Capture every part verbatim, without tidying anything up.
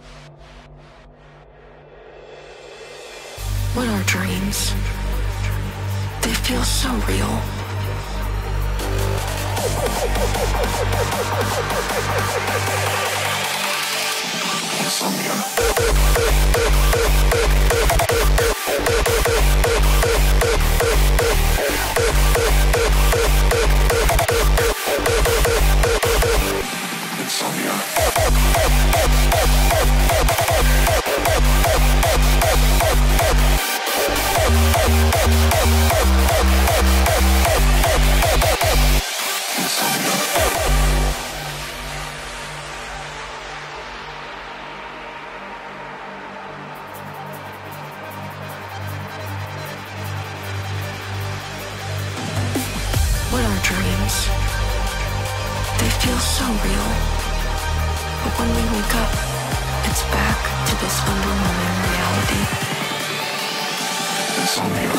What are dreams? They feel so real. Insomnia. Insomnia. What are dreams? They feel so real. But when we wake up, it's back to this underwhelming reality. Insomnia.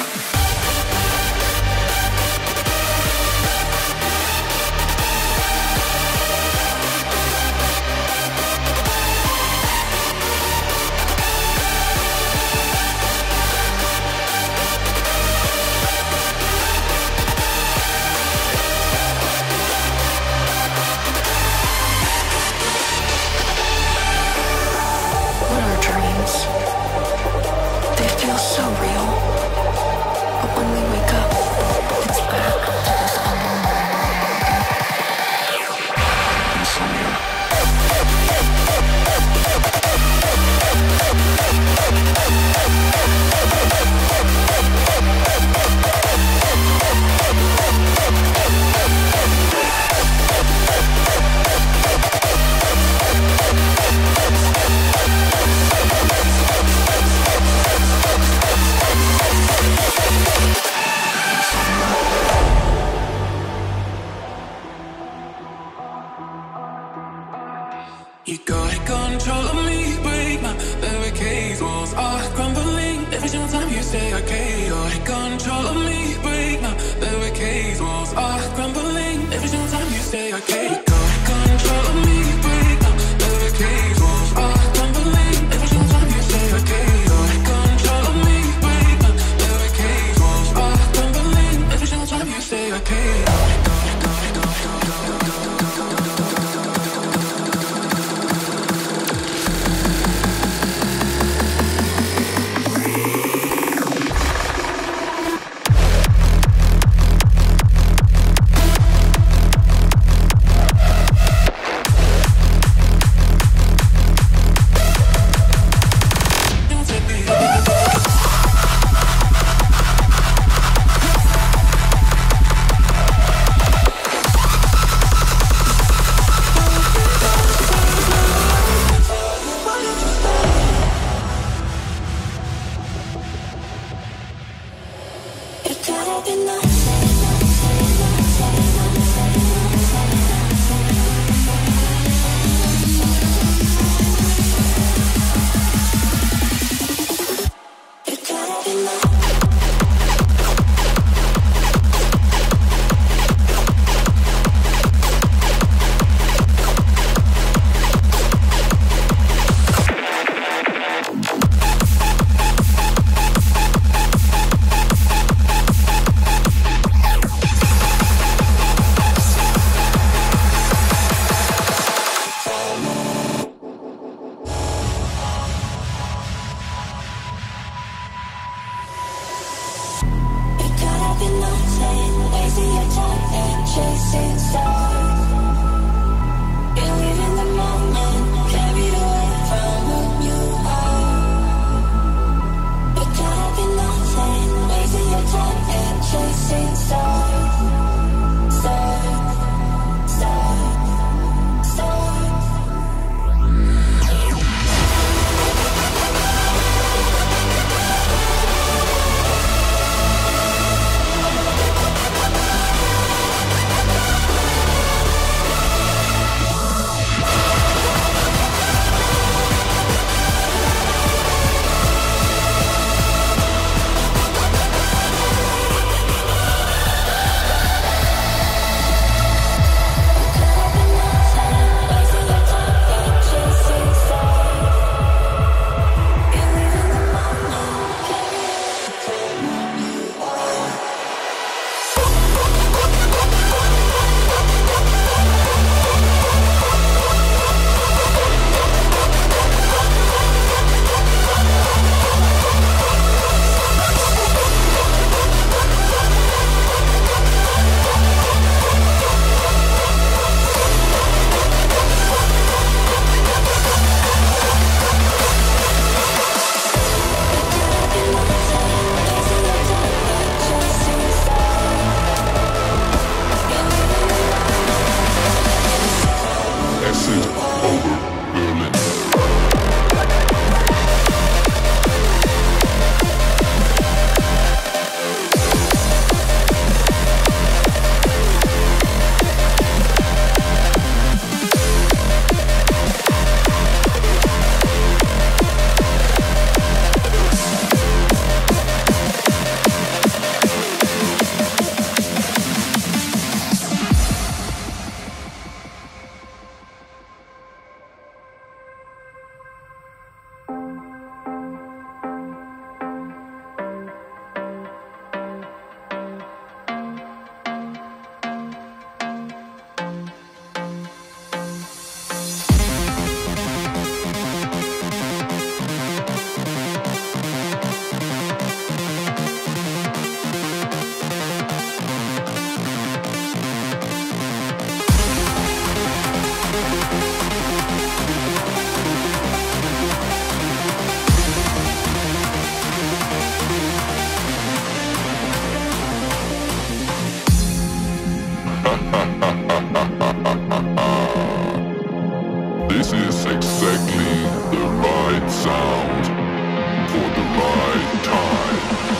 They feel so real. But when we wake up, it's back to this underlying reality. Insomnia. You got control of me, break my barricades, walls are crumbling. Every single time you say okay, you got control of me, break my barricades, walls are crumbling. Every single time you say okay, you got control of me, break my barricades, walls are crumbling. Every single time you say okay, you got control of me, break my barricades, walls are crumbling. Every single time you say okay. Sing over Berlin. This is exactly the right sound for the right time.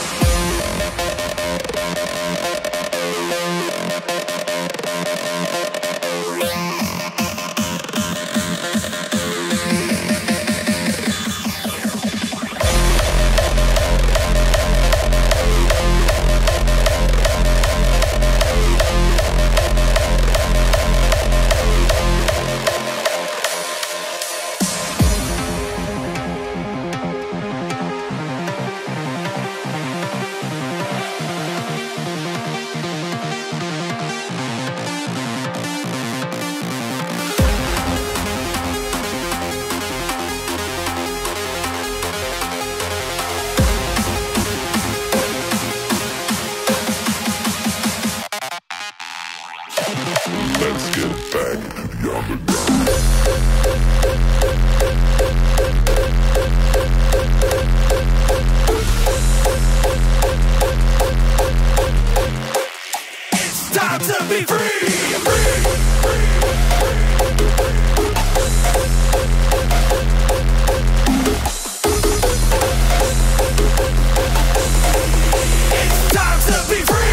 Let's get back to the underground. It's time to be free, free, free. It's time to be free.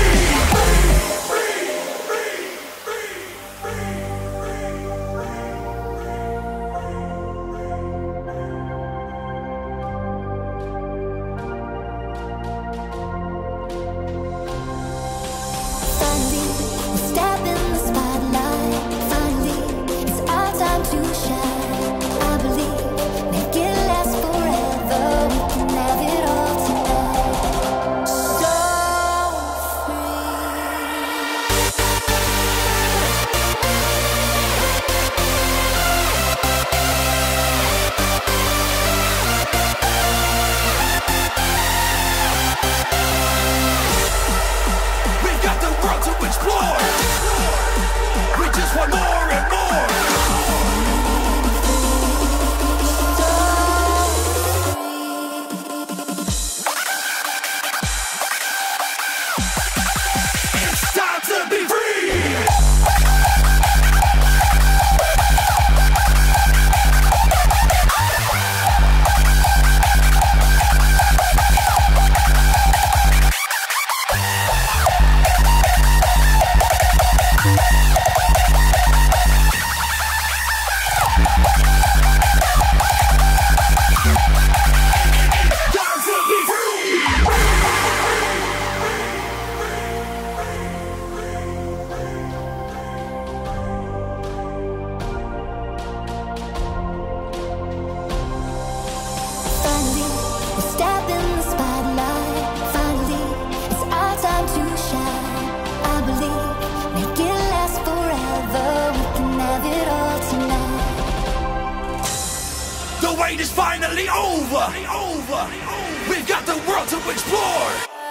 The wait is finally over. over. We've got the world to explore.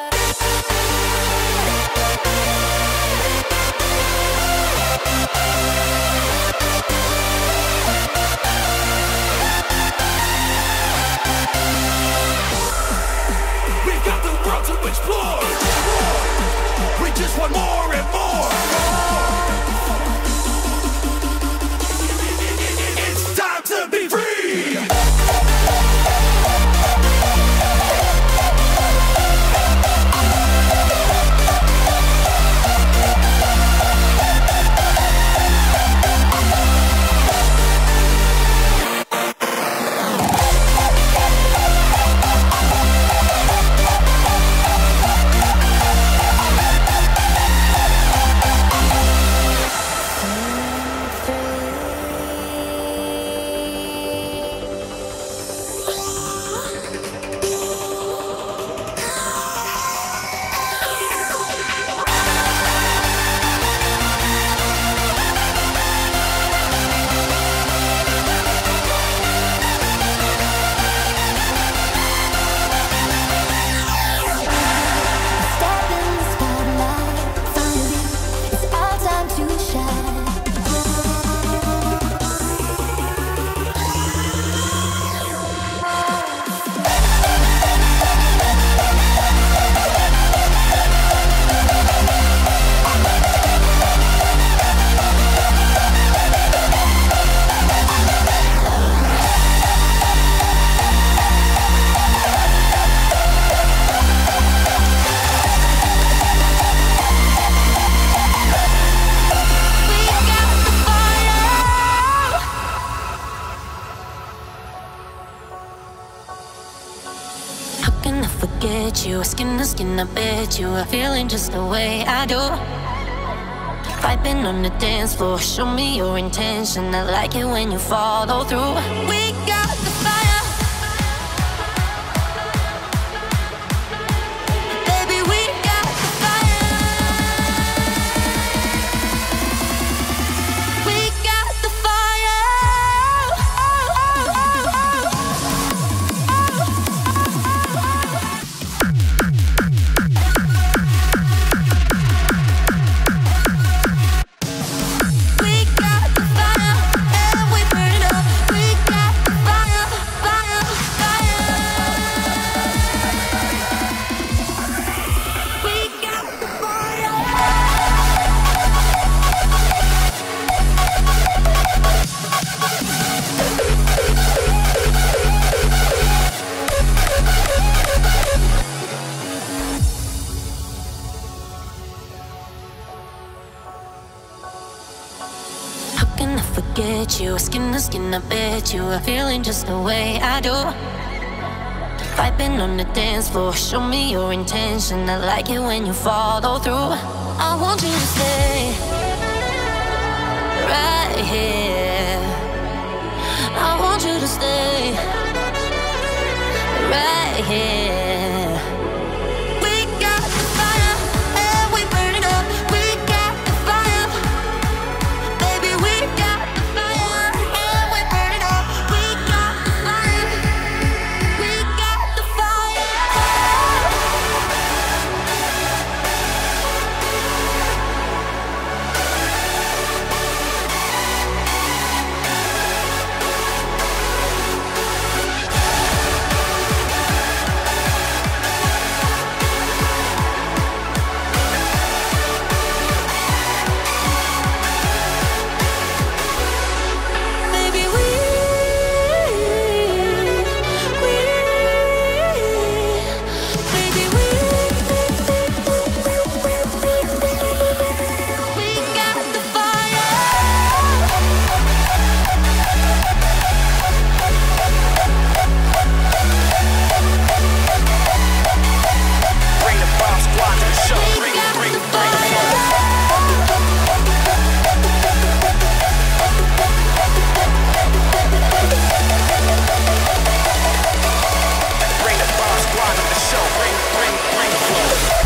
We've got the world to explore. We just want more and more. forget you. Skin to skin, I bet you are feeling just the way I do. Vibing on the dance floor, show me your intention. I like it when you follow through. We got the fire, baby, we got the fire. We got the fire. We got the fire, and we burn it up. We got the fire, fire, fire. We got the fire. How can I forget you? Skin to skin, I bet you are feeling just the way I do. Vibing on the dance floor, show me your intention. I like it when you follow through. I want you to stay right here. I want you to stay right here. We got the fire, and we burn it up. We got the fire, baby, we got the fire, and we burn it up. We got the fire, we got the fire. Baby, we, we, baby, we, we got the fire. Bring the bomb squad to the show. We Bring, got bring, the bring the fire. Bring the bomb squad to the show. Bring, bring, bring the flow.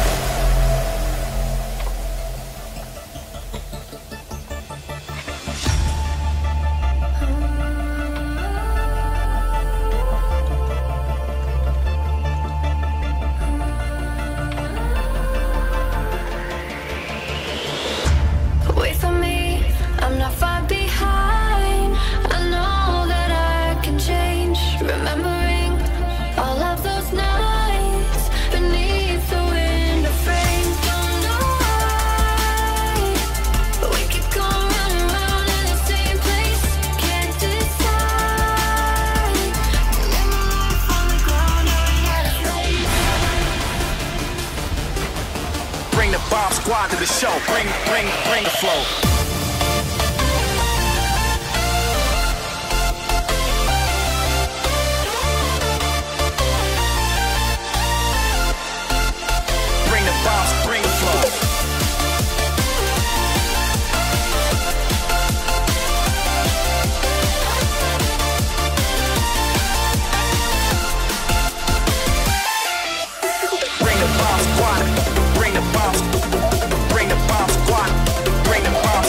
Wait for me, I'm not far behind. I know that I can change. Remembering all of those nights beneath the window frame. Don't know why, but we keep going round and round in the same place. Can't decide. Remember life on the ground, now we gotta stay. Bring the bomb squad to the show. Bring, bring, bring the flow. Bring the bombs, bring the flow. Bring the bomb squad. Bring the bombs. Bring the bomb squad. Bring the bomb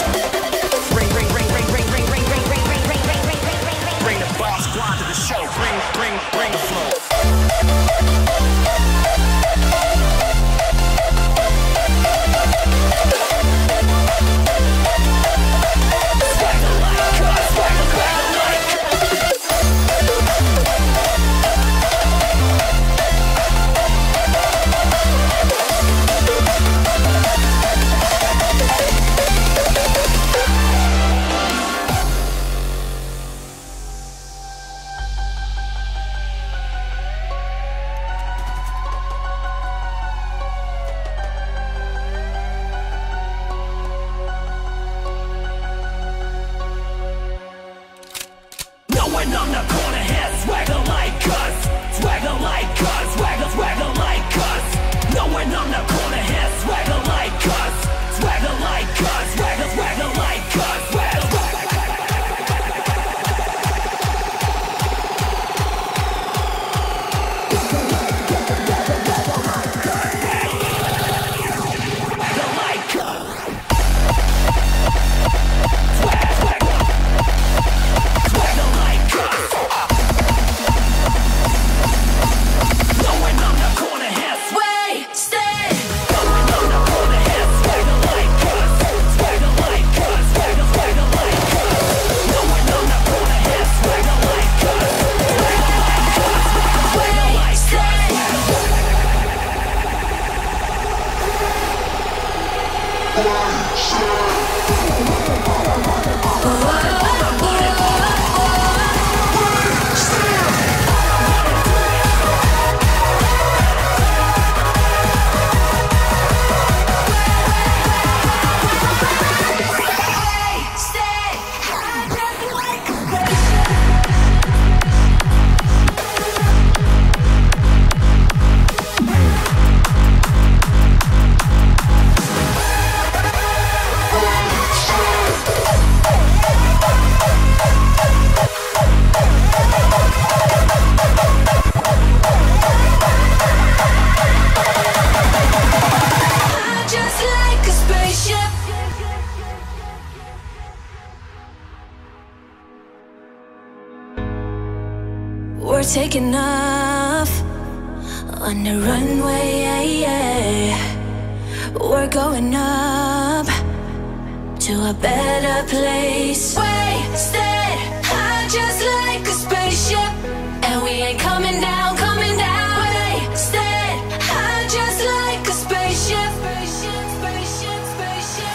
We're taking off on the runway, yeah, yeah. We're going up to a better place. Wasted, high just like a spaceship, and we ain't coming down, coming down. Wasted, high just like a spaceship, spaceship, spaceship, spaceship.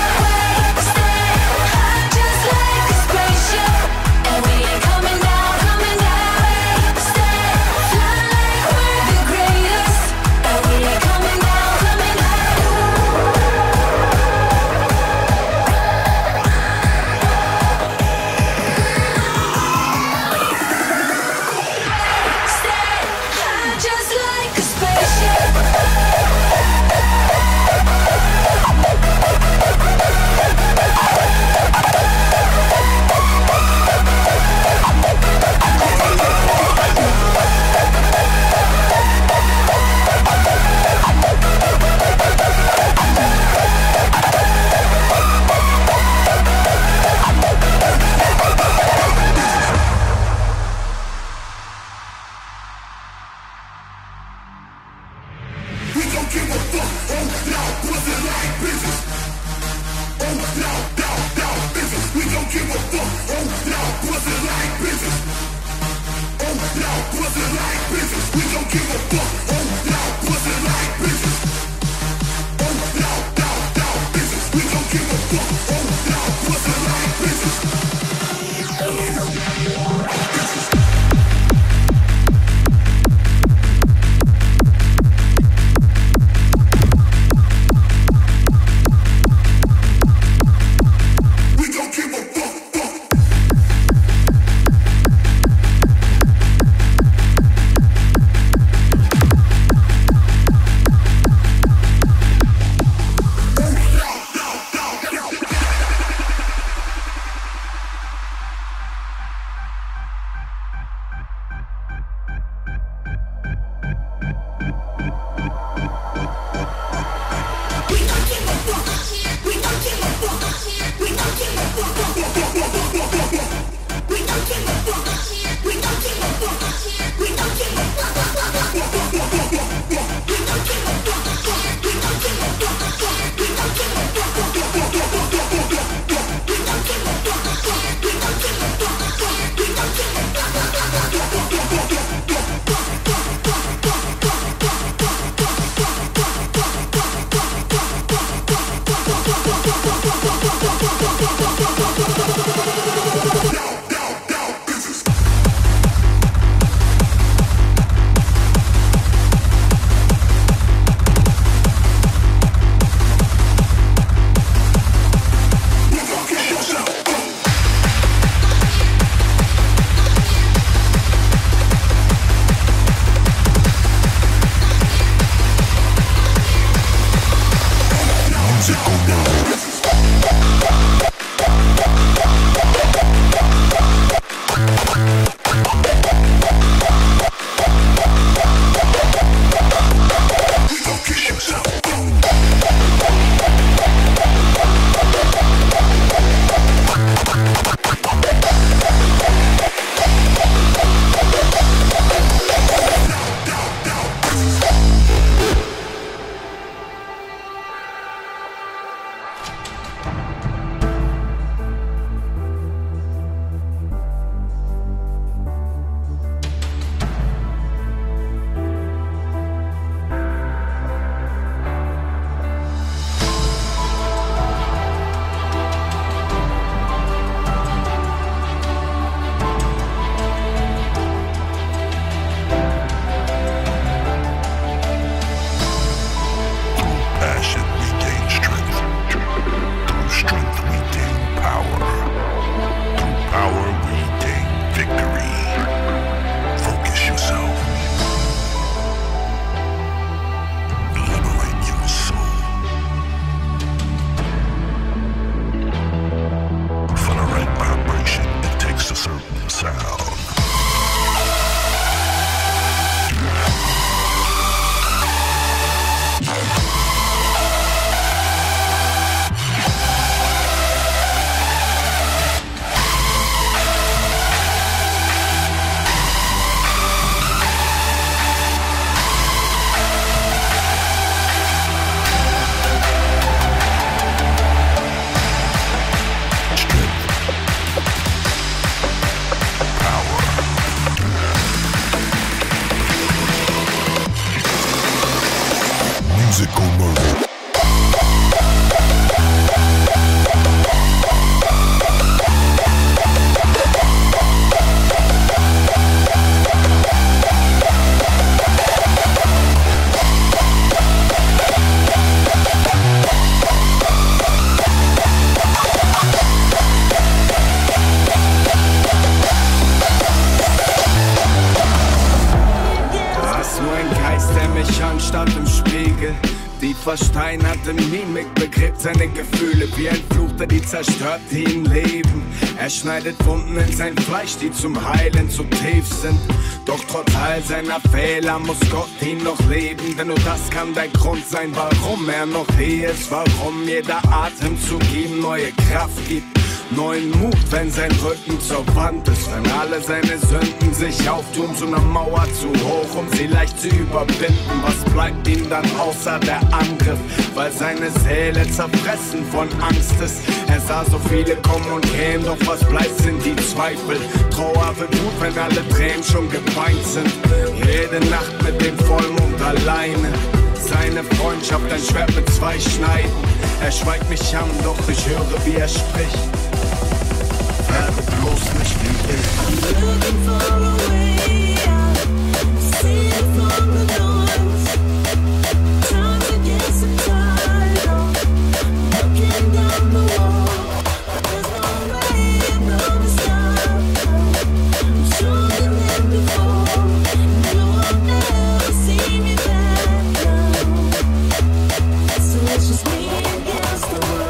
Wasted, high just like a spaceship, and we ain't coming down, coming down. mich an statt im Spiegel. Die versteinerte Mimik begräbt seine Gefühle wie ein Fluch, der die zerstört, die ihn leben. Er schneidet Wunden in sein Fleisch, die zum Heilen zu tief sind. Doch trotz all seiner Fehler muss Gott ihn noch leben, denn nur das kann der Grund sein, warum er noch hier ist, warum jeder Atemzug ihm neue Kraft gibt. Neuen Mut, wenn sein Rücken zur Wand ist, wenn alle seine Sünden sich auftun zu einer Mauer zu hoch, um sie leicht zu überwinden. Was bleibt ihm dann außer der Angriff, weil seine Seele zerfressen von Angst ist. Er sah so viele kommen und gehen, doch was bleibt sind die Zweifel. Trauer wird gut, wenn alle Tränen schon geweint sind. Jede Nacht mit dem Vollmond alleine. Seine Freundschaft ein Schwert mit zwei Schneiden. Er schweigt mich an, doch ich höre, wie er spricht. Werde bloß nicht wie ich. I'm looking for a way out. See it from the noise. Time to get some time off. Looking down the wall. There's no way I'm gonna stop. I'm stronger than before. No one ever see me back now. So it's just me against the world.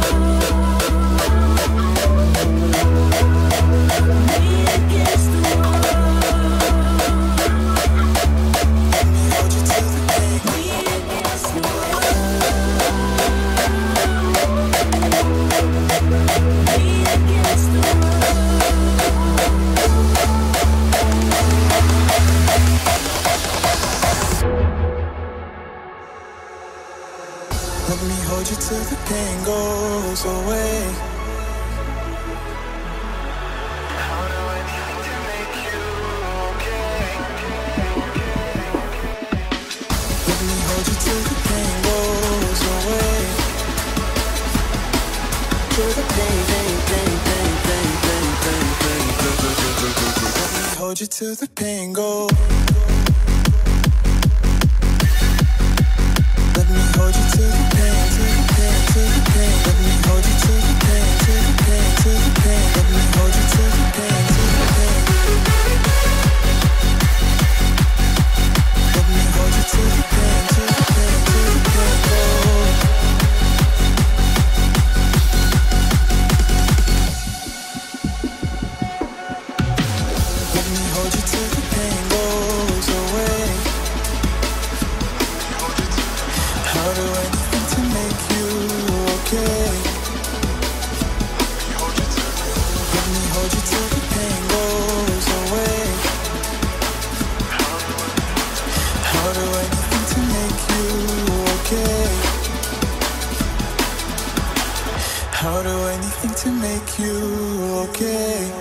Let me hold you till the pain goes away. How do I need to make you okay? Let me hold you till the pain goes away. Till the pain, pain, pain, pain, pain, pain, pain, pain. Let me hold you till the pain goes. Let me hold you till the pain, till the pain, till the pain. Let me hold you till the pain, till the pain, till the pain. Let me hold you till the pain, till the pain. Let me hold you till the pain, till the pain, till the pain. Let me hold you till the pain goes away. I'll do anything to make you okay. Let me hold you till the pain goes away. I'll do anything to make you okay. I'll do anything to make you okay.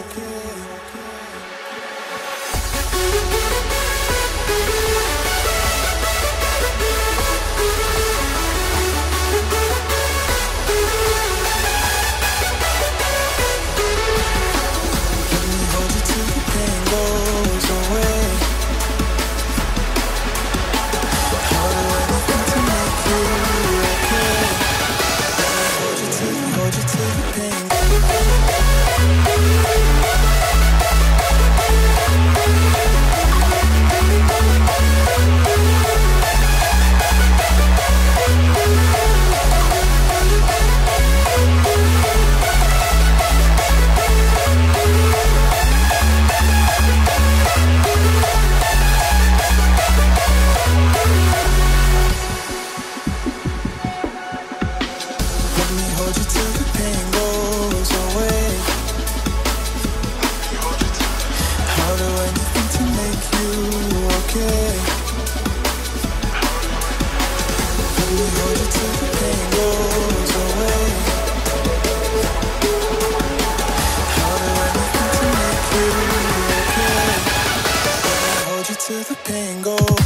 Till the pain goes.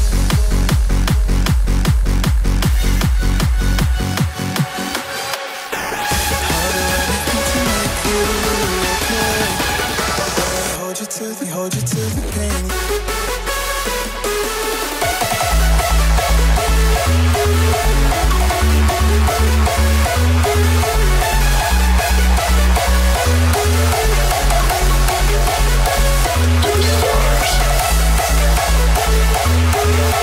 Hold you till the, hold you till the pain. To the stars.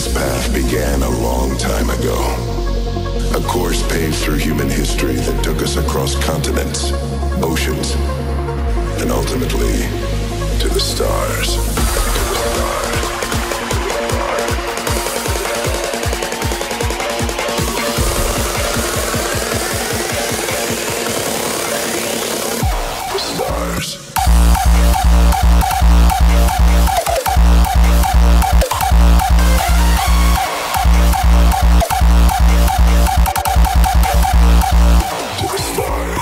This path began a long time ago. A course paved through human history that took us across continents, oceans, and ultimately to the stars. The stars. To the stars.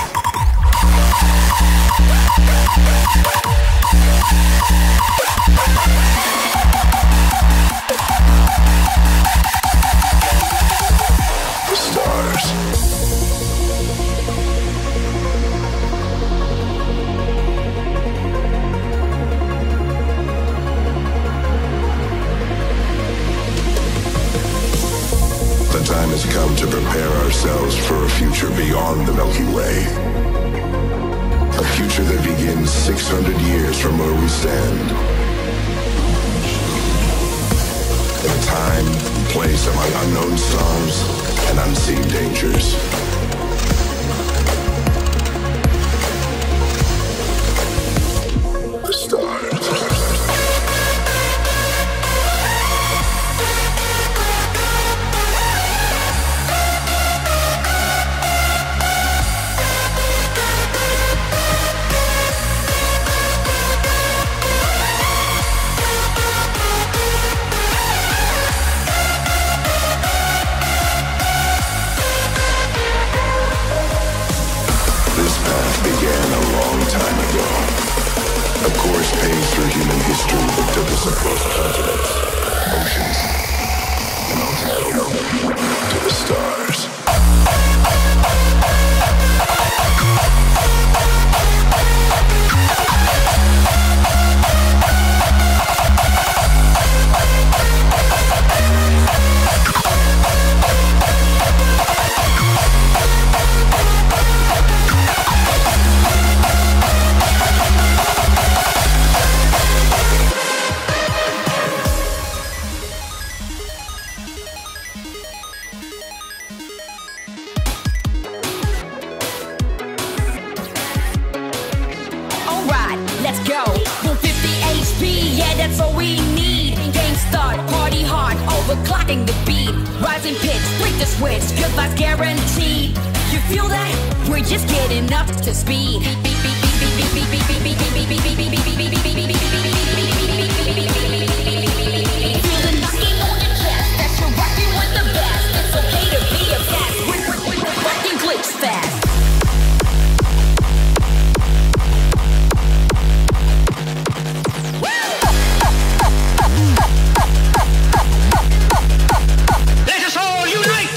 The stars. The time has come to prepare ourselves for a future beyond the Milky Way. A future that begins six hundred years from where we stand. In a time and place among unknown stars and unseen dangers. The stars. This path began a long time ago. A course paved through human history that took us across continents, oceans, and ultimately to the stars. Alright, let's go. one fifty H P, yeah, that's all we need. Game start, party hard, overclocking the beat. Rising pitch, flick the switch, good vibes guaranteed. You feel that? We're just getting up to speed. Feel the knocking on your chest, that you're rocking with the best. It's okay to be a cat, we're, we're, we're fucking glitch fast. Let us all unite!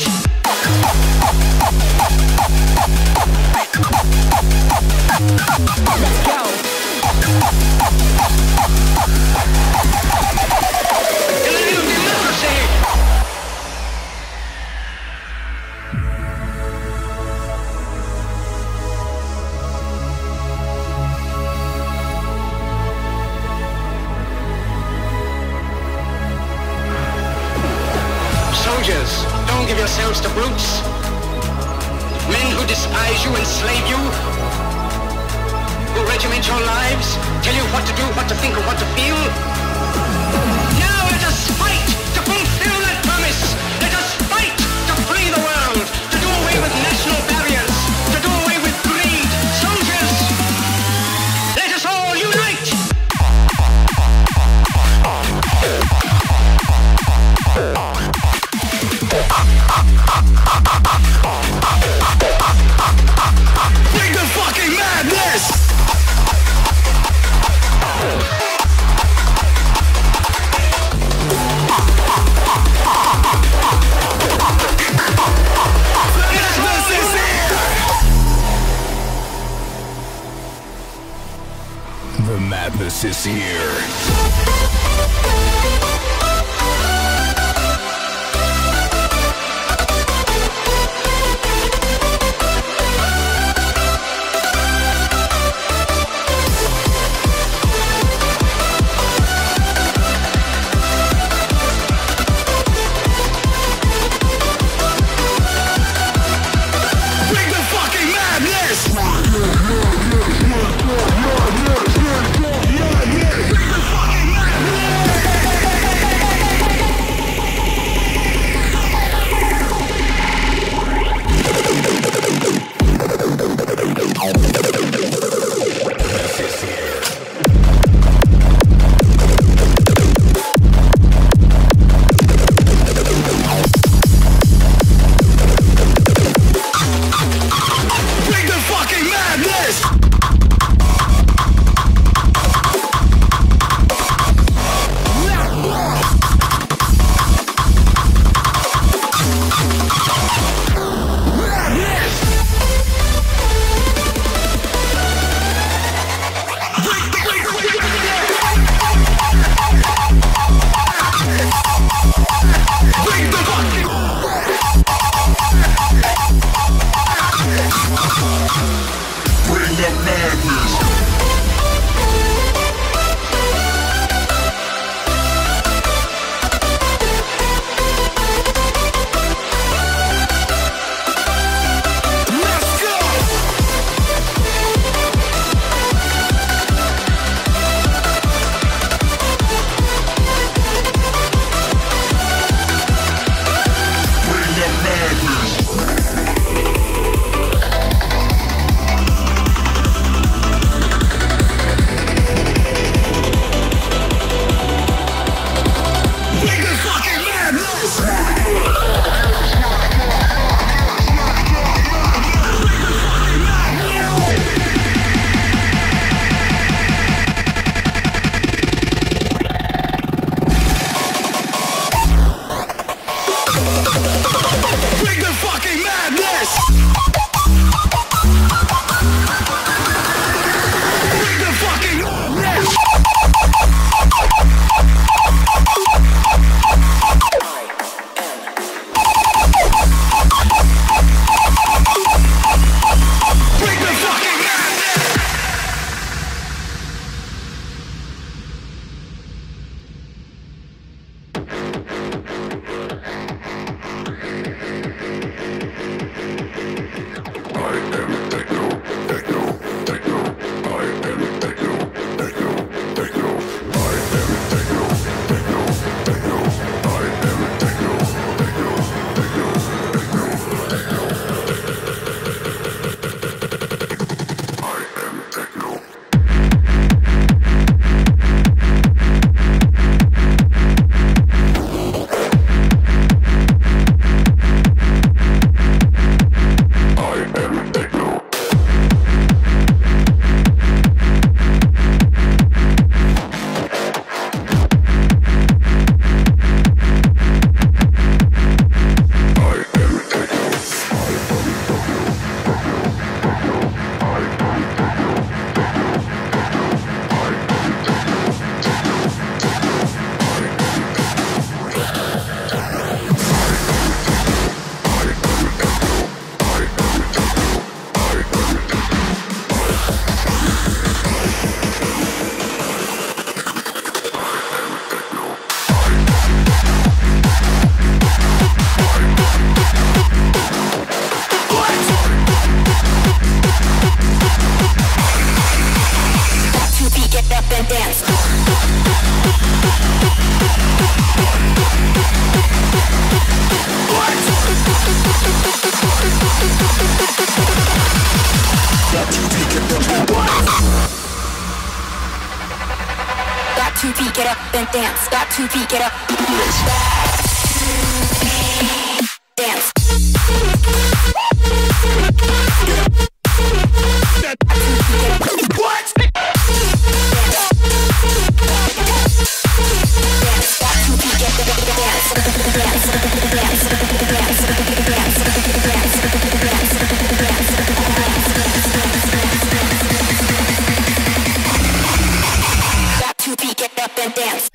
Let's go. In the name of democracy! Soldiers, don't give yourselves to brutes. Men who despise you, enslave you, who regiment your lives, tell you what to do, what to think, and what to feel. Now let us fight to fulfill that promise. Let us fight to free the world, to do away with national barriers, to do away with greed. Soldiers, let us all unite! Bring the fucking madness! Christmas is here! The madness is here. Got two feet, get up and dance. Got two feet, get up. Dance. What? Got two feet, get up and dance.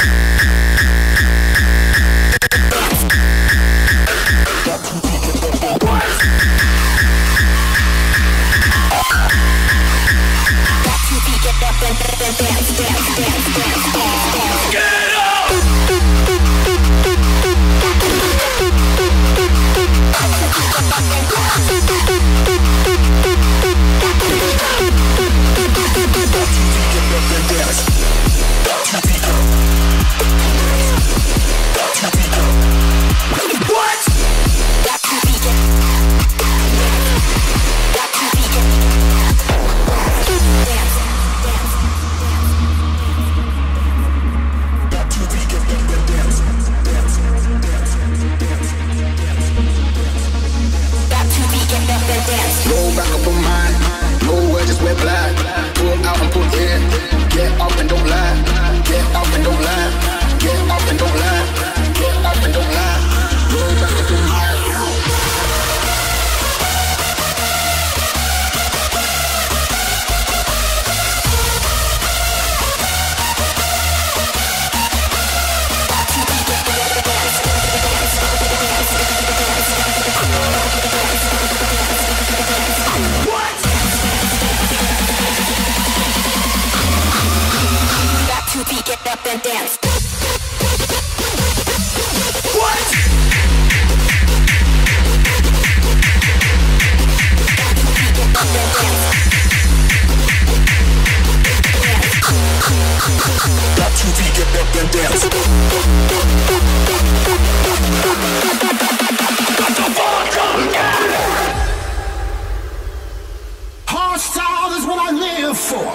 Hardstyle is what I live for.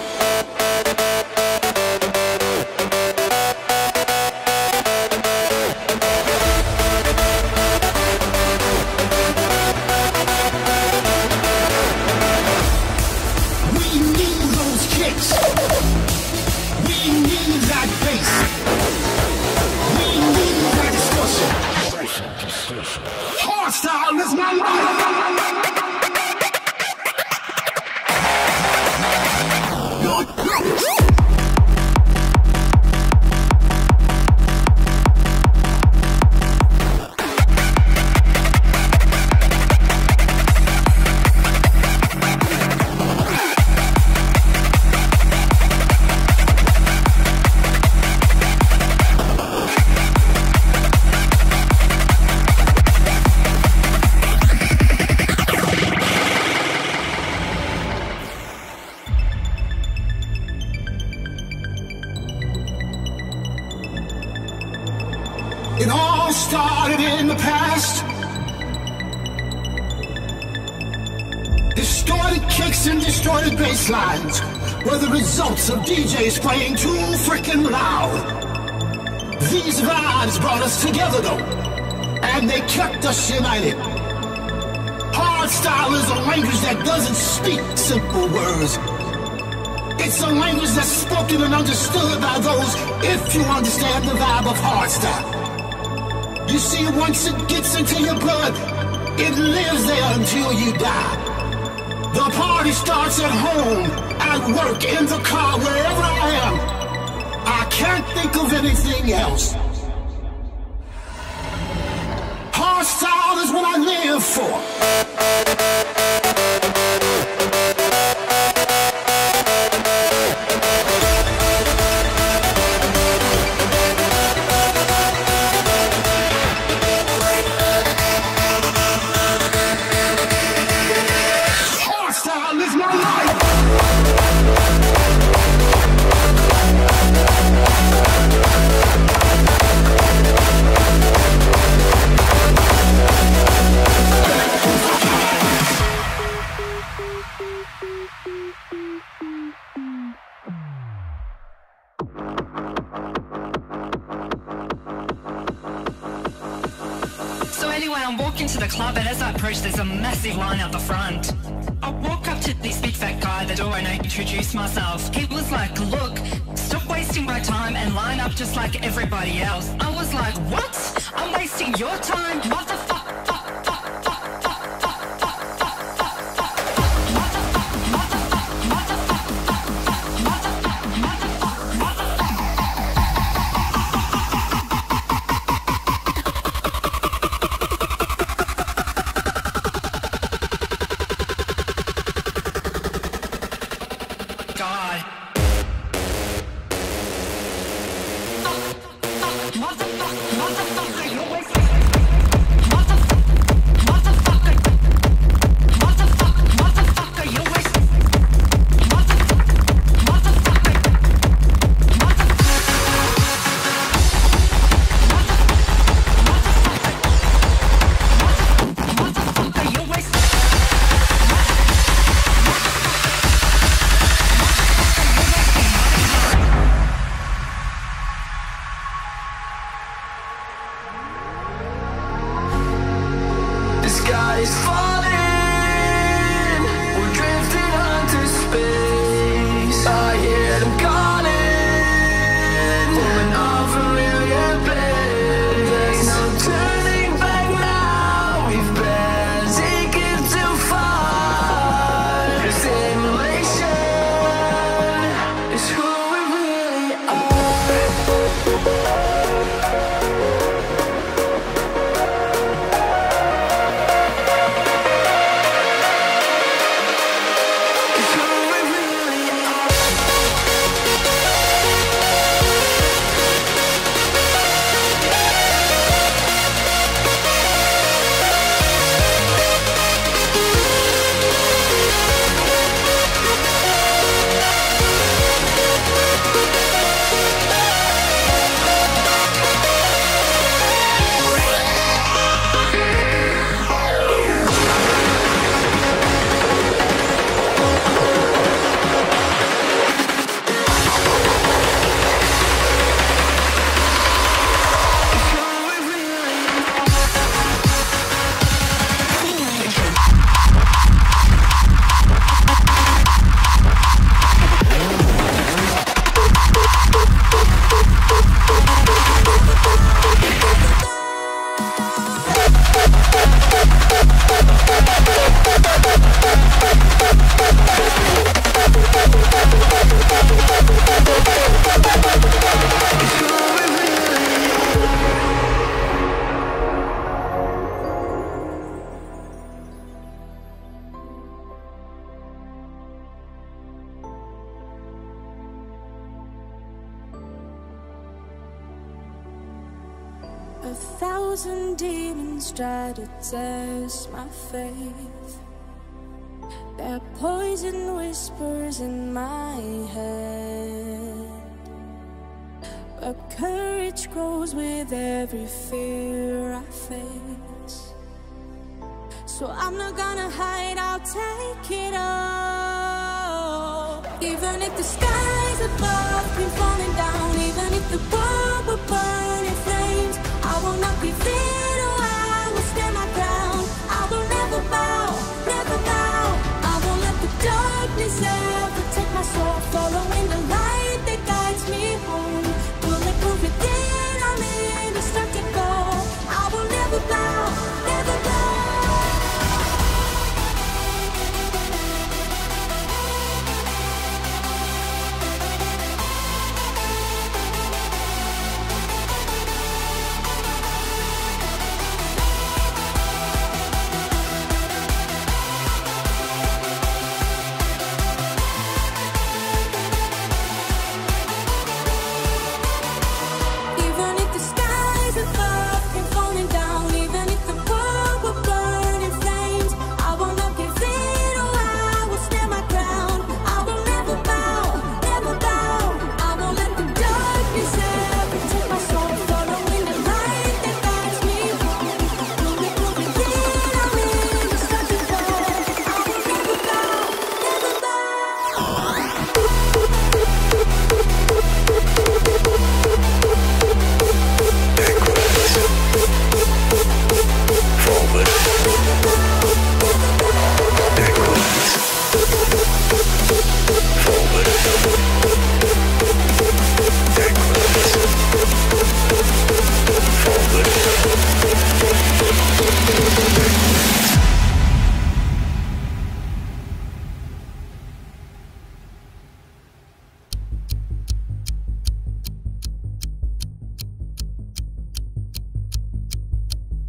We need those kicks. We need that bass. We need that distortion. Hardstyle is my life. It all started in the past. Distorted kicks and distorted bass lines were the results of D Js playing too freaking loud. These vibes brought us together though, and they kept us united. Hardstyle is a language that doesn't speak simple words. It's a language that's spoken and understood by those if you understand the vibe of hardstyle. You see, once it gets into your blood, it lives there until you die. The party starts at home, at work, in the car, wherever I am. I can't think of anything else. Hardstyle is what I live for. I'm walking to the club, and as I approach, there's a massive line out the front. I walk up to this big fat guy at the door and I introduce myself. He was like, look, stop wasting my time and line up just like everybody else. I was like, what? I'm wasting your time? Motherfucker. A thousand demons try to test my faith. Their poison whispers in my head. But courage grows with every fear I face. So I'm not gonna hide, I'll take it all. Even if the skies above keep falling down, even if the world will burn in flames, I will not be feared, oh, I will stand my ground. I will never bow, never bow. I won't let the darkness ever take my soul. Following the light that guides me home. Bulletproof within, I'm indestructible. I will never bow, never bow.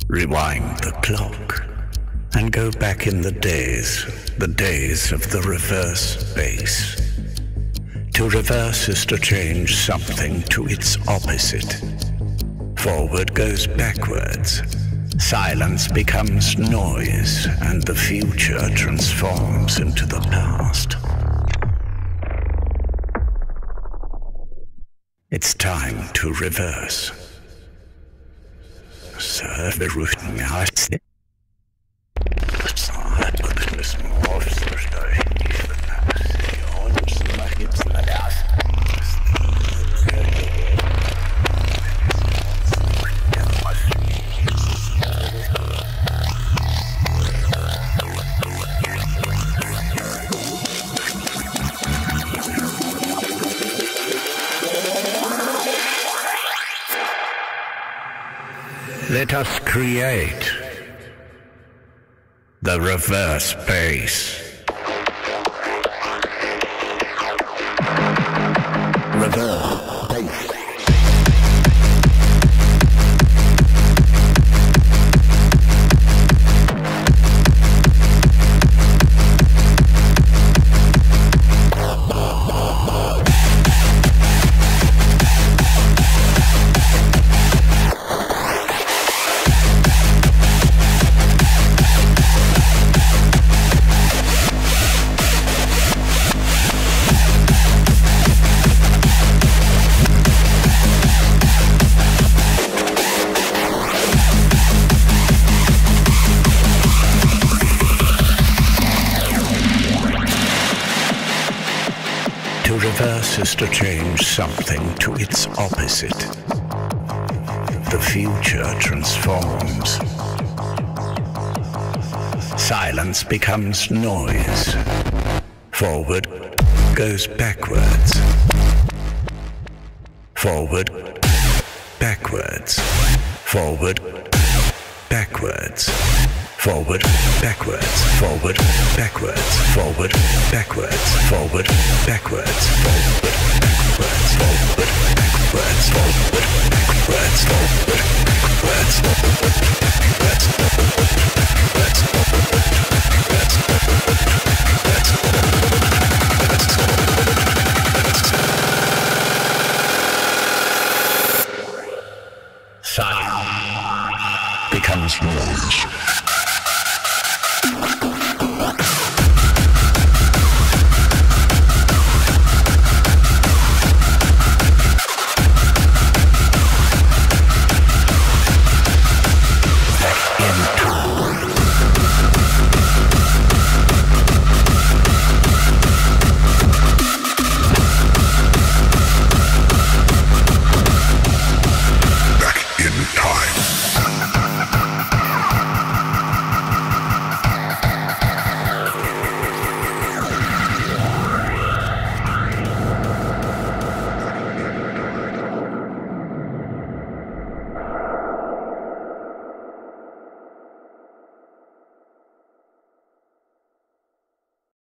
Rewind the clock and go back in the days, the days of the reverse bass. To reverse is to change something to its opposite. Forward goes backwards. Silence becomes noise, and the future transforms into the past. It's time to reverse. Let us create the reverse bass. Reverse bass. To reverse is to change something to its opposite. The future transforms. Silence becomes noise. Forward goes backwards. Forward, backwards. Forward, backwards. Forward, backwards, forward, backwards, forward, backwards, forward, backwards, forward, backwards, forward, backwards, forward, backwards, forward, backwards, backwards, silence becomes noise.